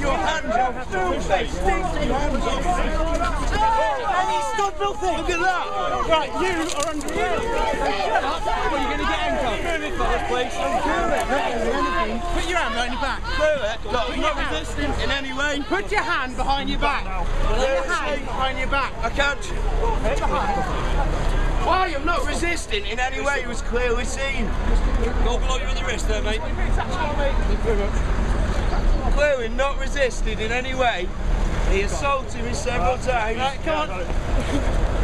your hands off. Filthy, stinky hands off. And he stood filthy. Look at that. Right, you are under arrest. Shut up. What are you going to get handcuffed? Move it, fellas, please. Put your hand behind your back. Clear it. Look, I'm not resisting in any way. Put your hand behind your back. Put your hand behind your back. I can't. Why? I'm not resisting in any way. It was clearly seen. Go below your other wrist there, mate. Clearly not resisted in any way. He assaulted me several times. Right, come on.